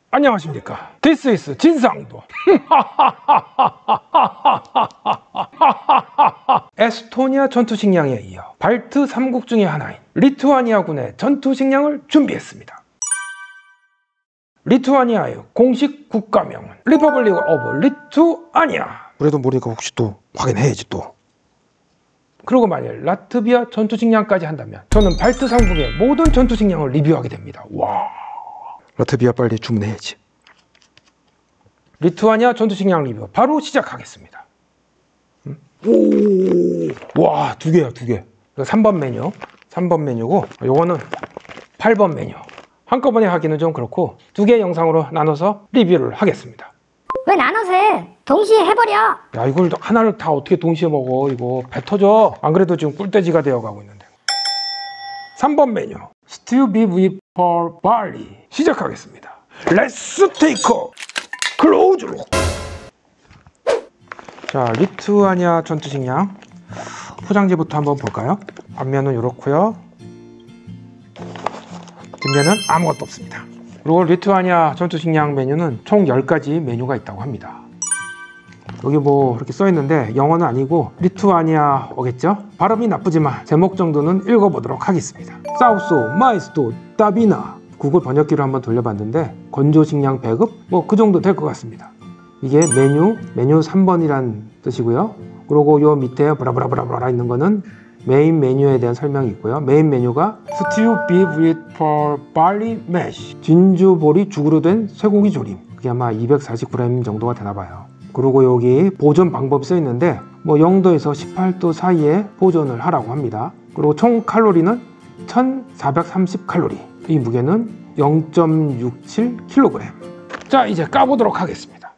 안녕하십니까. This is 진상도. 에스토니아 전투식량에 이어 발트 3국 중의 하나인 리투아니아군의 전투식량을 준비했습니다. 리투아니아의 공식 국가명은 리퍼블릭 오브 리투아니아. 그래도 모르니까 혹시 또 확인해야지 또. 그리고 만일 라트비아 전투식량까지 한다면 저는 발트 3국의 모든 전투식량을 리뷰하게 됩니다. 와, 라트비아 빨리 주문해야지. 리투아니아 전투식량 리뷰 바로 시작하겠습니다. 오, 와, 두 개야, 두 개. 3번 메뉴, 3번 메뉴고 요거는 8번 메뉴. 한꺼번에 하기는 좀 그렇고 두 개 영상으로 나눠서 리뷰를 하겠습니다. 왜 나눠서 해? 동시에 해버려. 야, 이걸 하나를 다 어떻게 동시에 먹어. 이거 배 터져. 안 그래도 지금 꿀돼지가 되어가고 있는데. 3번 메뉴 Stew beef with pork barley 시작하겠습니다. Let's take a close look. 자, 리투아니아 전투식량 포장지부터 한번 볼까요? 앞면은 이렇고요, 뒷면은 아무것도 없습니다. 그리고 리투아니아 전투식량 메뉴는 총 10가지 메뉴가 있다고 합니다. 여기 뭐 이렇게 써있는데 영어는 아니고 리투아니아어겠죠? 발음이 나쁘지만 제목 정도는 읽어보도록 하겠습니다. 사우소 마이스토 따비나. 구글 번역기로 한번 돌려봤는데 건조식량 배급? 뭐 그 정도 될 것 같습니다. 이게 메뉴 3번이란 뜻이고요. 그리고 요 밑에 브라브라브라브라 있는 거는 메인 메뉴에 대한 설명이 있고요. 메인 메뉴가 Stew beef with pork barley mash. 진주보리 죽으로 된 쇠고기 조림. 그게 아마 240g 정도가 되나 봐요. 그리고 여기 보존 방법이 써 있는데 뭐 0도에서 18도 사이에 보존을 하라고 합니다. 그리고 총 칼로리는 1430칼로리. 이 무게는 0.67kg. 자, 이제 까보도록 하겠습니다.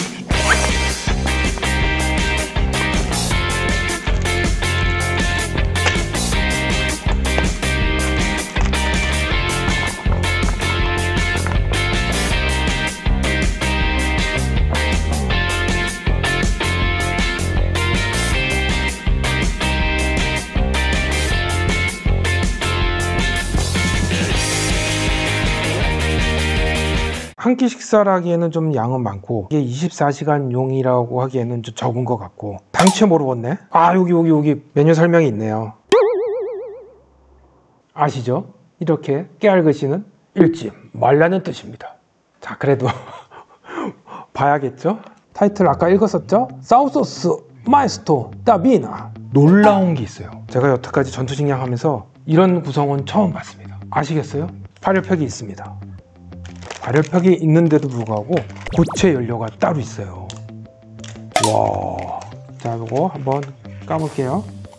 한 끼 식사를 하기에는 좀 양은 많고 이게 24시간 용이라고 하기에는 좀 적은 것 같고. 당최 모르겠네. 아, 여기 메뉴 설명이 있네요. 아시죠? 이렇게 깨알것이는 읽지 말라는 뜻입니다. 자, 그래도 봐야겠죠? 타이틀 아까 읽었었죠? 사우소스 마이스토 따비나. 놀라운 게 있어요. 제가 여태까지 전투식량 하면서 이런 구성은 처음 봤습니다. 아시겠어요? 발열팩이 있습니다. 발열팩이 있는데도 불구하고 고체 연료가 따로 있어요. 와, 자, 이거 한번 까볼게요.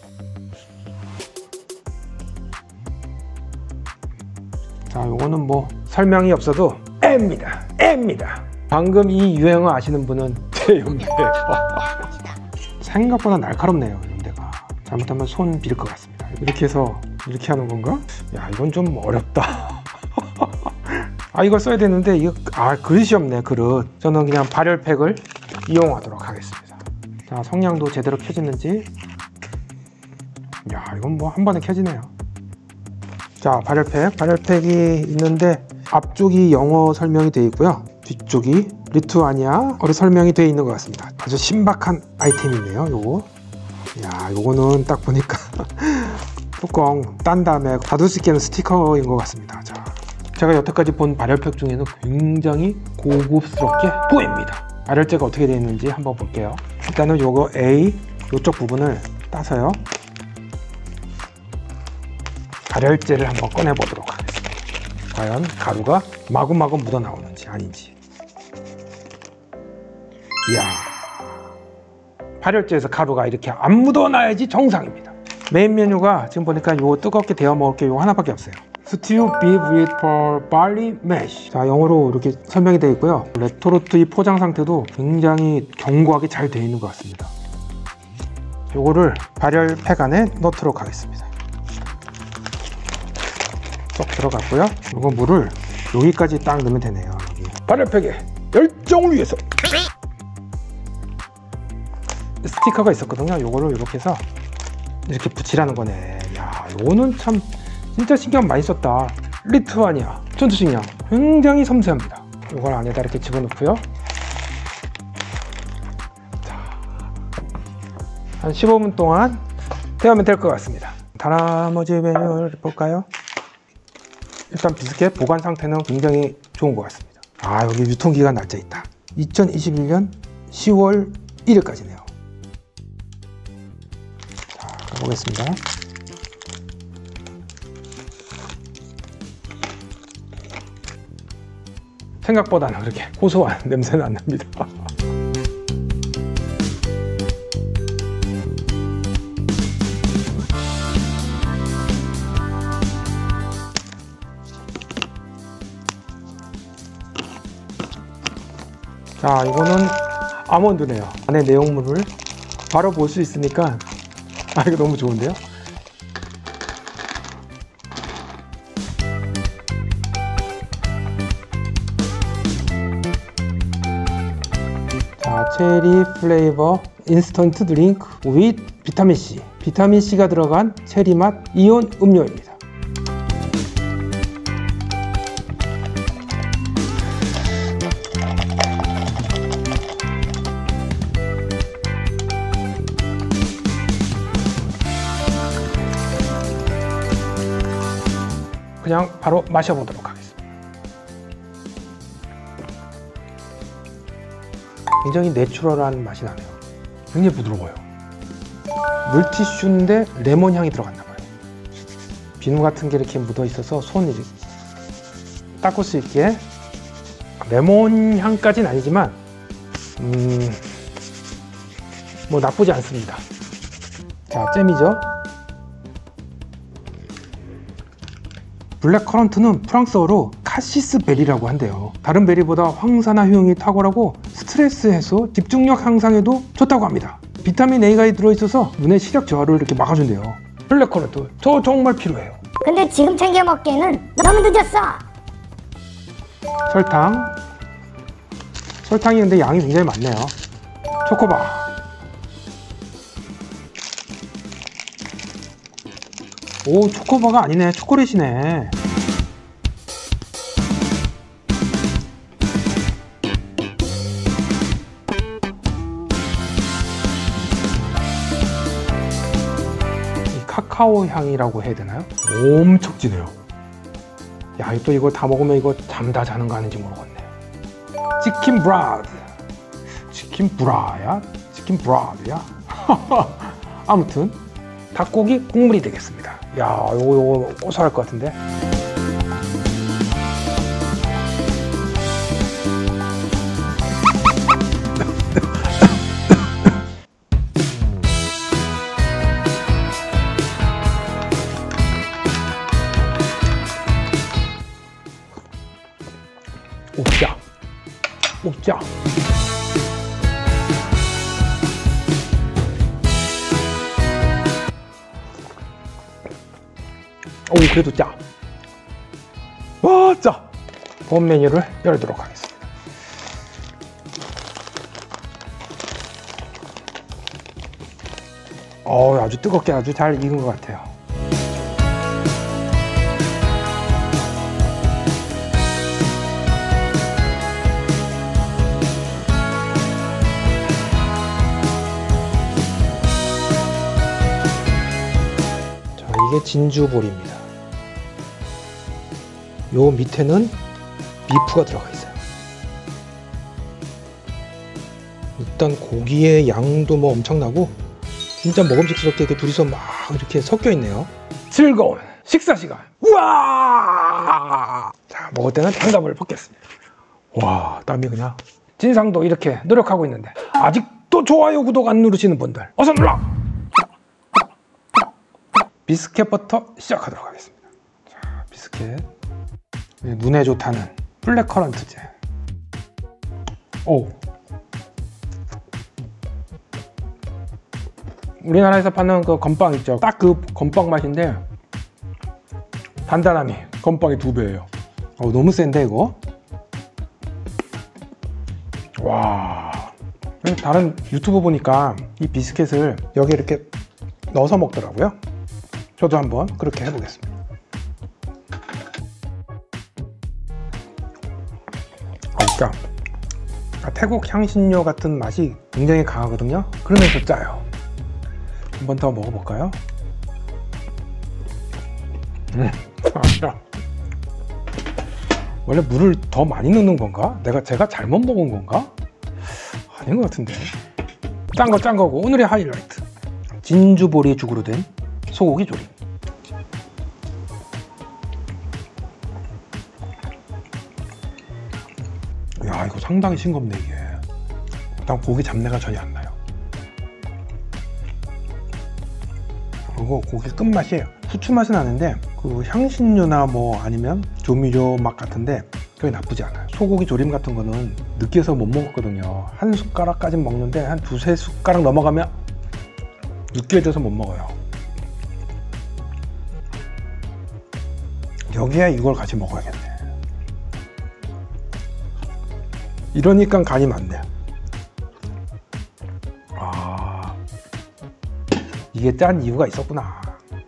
자, 이거는 뭐 설명이 없어도 애입니다. 방금 이 유행어 아시는 분은 제 연대. 생각보다 날카롭네요, 연대가. 잘못하면 손 빌 것 같습니다. 이렇게 해서 이렇게 하는 건가? 야, 이건 좀 어렵다. 아, 이걸 써야 되는데 이거 그릇이 없네, 그릇. 저는 그냥 발열팩을 이용하도록 하겠습니다. 자, 성냥도 제대로 켜지는지. 야, 이건 뭐 한 번에 켜지네요. 자, 발열팩이 있는데 앞쪽이 영어 설명이 되어 있고요, 뒤쪽이 리투아니아어로 설명이 되어 있는 것 같습니다. 아주 신박한 아이템이네요, 요거. 야, 요거는 딱 보니까 뚜껑 딴 다음에 닫을 수 있게 하는 스티커인 것 같습니다. 자, 제가 여태까지 본 발열팩 중에는 굉장히 고급스럽게 보입니다. 발열제가 어떻게 되어 있는지 한번 볼게요. 일단은 요거 A 요쪽 부분을 따서요, 발열제를 한번 꺼내 보도록 하겠습니다. 과연 가루가 마구마구 묻어 나오는지 아닌지. 이야, 발열제에서 가루가 이렇게 안 묻어 나야지 정상입니다. 메인 메뉴가 지금 보니까 요 뜨겁게 데워 먹을 게 요 하나밖에 없어요. Stew beef with pork barley mash. 자, 영어로 이렇게 설명이 되어 있고요. 레토르트 이 포장 상태도 굉장히 견고하게 잘 되어 있는 것 같습니다. 요거를 발열팩 안에 넣도록 하겠습니다. 쏙 들어갔고요. 요거 물을 여기까지 딱 넣으면 되네요. 여기. 발열팩에 열정을 위해서 스티커가 있었거든요. 요거를 이렇게 해서 이렇게 붙이라는 거네. 야, 요거는 참 진짜 신경 많이 썼다. 리투아니아 전투식량 굉장히 섬세합니다. 이걸 안에다 이렇게 집어넣고요. 자, 한 15분 동안 데우면 될 것 같습니다. 다나머지 메뉴를 볼까요? 일단 비스켓 보관 상태는 굉장히 좋은 것 같습니다. 아, 여기 유통기간 날짜 있다. 2021년 10월 1일까지네요. 자, 가보겠습니다. 생각보다는 그렇게 고소한 냄새는 안 납니다. 자, 이거는 아몬드네요. 안에 내용물을 바로 볼 수 있으니까 이거 너무 좋은데요? 자, 체리 플레이버 인스턴트 드링크 with 비타민C. 비타민C가 들어간 체리 맛 이온 음료입니다. 그냥 바로 마셔보도록 하겠습니다. 굉장히 내추럴한 맛이 나네요. 굉장히 부드러워요. 물티슈인데 레몬 향이 들어갔나 봐요. 비누 같은 게 이렇게 묻어 있어서 손 이렇게 닦을 수 있게. 레몬 향까지는 아니지만 뭐 나쁘지 않습니다. 자, 잼이죠. 블랙커런트는 프랑스어로 카시스 베리라고 한대요. 다른 베리보다 황산화 효용이 탁월하고 스트레스 해소, 집중력 향상에도 좋다고 합니다. 비타민 A가 들어있어서 눈의 시력 저하를 이렇게 막아준대요. 블랙커런트, 저 정말 필요해요. 근데 지금 챙겨 먹기에는 너무 늦었어. 설탕이 근데 양이 굉장히 많네요. 초코바. 오, 초코바가 아니네. 초콜릿이네. 이 카카오 향이라고 해야 되나요? 엄청 진해요. 야, 또 이거 다 먹으면 이거 잠 다 자는 거 아닌지 모르겠네. 치킨 브라드. 치킨 브라야? 치킨 브라드야? 아무튼 닭고기 국물이 되겠습니다. 야, 요거 고소할 것 같은데. 옵자. 옵자. 오, 그래도 짜. 와, 짜. 본 메뉴를 열도록 하겠습니다. 아주 뜨겁게 아주 잘 익은 것 같아요. 자, 이게 진주볼입니다. 요 밑에는 비프가 들어가 있어요. 일단 고기의 양도 뭐 엄청나고 진짜 먹음직스럽게 이렇게 둘이서 막 이렇게 섞여 있네요. 즐거운 식사 시간. 우와! 자, 먹을 때는 장갑을 벗겠습니다. 와, 땀이 그냥. 진상도 이렇게 노력하고 있는데 아직도 좋아요, 구독 안 누르시는 분들 어서 눌러! 비스켓부터 시작하도록 하겠습니다. 자, 비스켓. 눈에 좋다는 블랙커런트제. 오. 우리나라에서 파는 그 건빵 있죠. 딱 그 건빵 맛인데 단단함이 건빵의 2배예요. 너무 센데 이거? 와. 다른 유튜브 보니까 이 비스켓을 여기 이렇게 넣어서 먹더라고요. 저도 한번 그렇게 해보겠습니다. 그러니까 태국 향신료 같은 맛이 굉장히 강하거든요. 그러면서 짜요. 한 번 더 먹어볼까요? 원래 물을 더 많이 넣는 건가? 제가 잘못 먹은 건가? 아닌 것 같은데. 짠 거고 오늘의 하이라이트, 진주보리 죽으로 된 소고기 조림. 야, 이거 상당히 싱겁네 이게. 일단 고기 잡내가 전혀 안 나요. 그리고 고기 끝맛이 후추 맛은 나는데 그 향신료나 뭐 아니면 조미료 맛 같은데 그게 나쁘지 않아요. 소고기 조림 같은 거는 느끼해서 못 먹었거든요. 한 숟가락까진 먹는데 한 두세 숟가락 넘어가면 느끼해져서 못 먹어요. 여기에 이걸 같이 먹어야겠네. 이러니까 간이 많네. 아, 이게 짠 이유가 있었구나.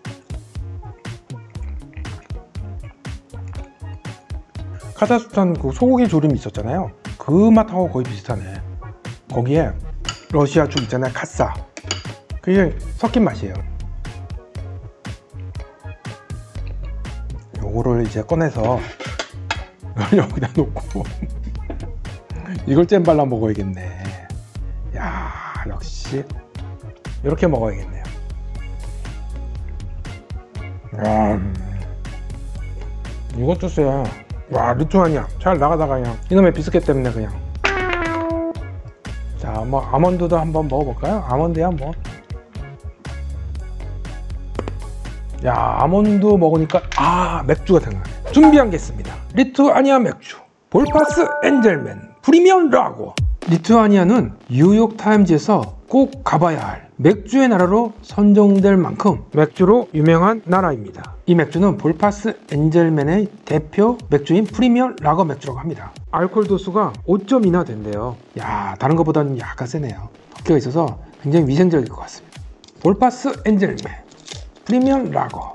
카자흐스탄 그 소고기 조림 있었잖아요. 그 맛하고 거의 비슷하네. 거기에 러시아 죽 있잖아요, 카싸. 그게 섞인 맛이에요. 요거를 이제 꺼내서 여기다 놓고 이걸 잼 발라 먹어야겠네. 야, 역시 이렇게 먹어야겠네요. 이것도 쎄. 와, 리투아니아 잘 나가다가 그냥 이놈의 비스켓 때문에 그냥. 자, 뭐 아몬드도 한번 먹어볼까요? 아몬드야 뭐. 야, 아몬드 먹으니까 맥주가 생각나네. 준비한 게 있습니다. 리투아니아 맥주 볼파스 엔젤맨 프리미엄 라거. 리투아니아는 뉴욕타임즈에서 꼭 가봐야 할 맥주의 나라로 선정될 만큼 맥주로 유명한 나라입니다. 이 맥주는 볼파스 엔젤맨의 대표 맥주인 프리미엄 라거 맥주라고 합니다. 알코올 도수가 5.2나 된대요. 야, 다른 것보다는 약간 세네요. 덕기가 있어서 굉장히 위생적일 것 같습니다. 볼파스 엔젤맨 프리미엄 라거.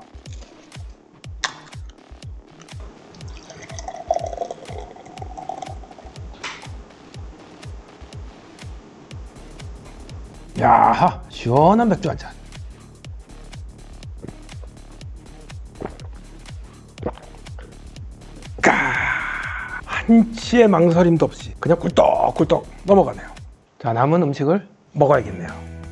야, 시원한 맥주 한잔. 한치의 망설임도 없이 그냥 꿀떡꿀떡 넘어가네요. 자, 남은 음식을 먹어야겠네요.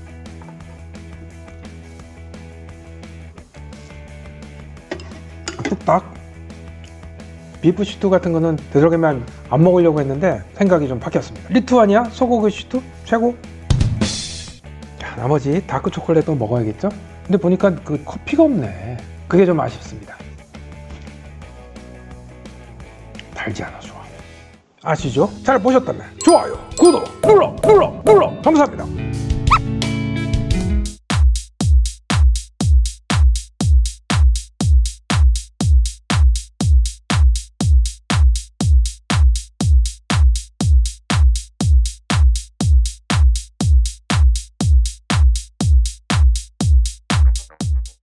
뚝딱. 비프 슈트 같은 거는 되도록이면 안 먹으려고 했는데 생각이 좀 바뀌었습니다. 리투아니아 소고기 슈트 최고. 자, 나머지 다크 초콜릿도 먹어야겠죠? 근데 보니까 그 커피가 없네. 그게 좀 아쉽습니다. 달지 않아 좋아. 아시죠? 잘 보셨다면 좋아요, 구독 눌러 감사합니다.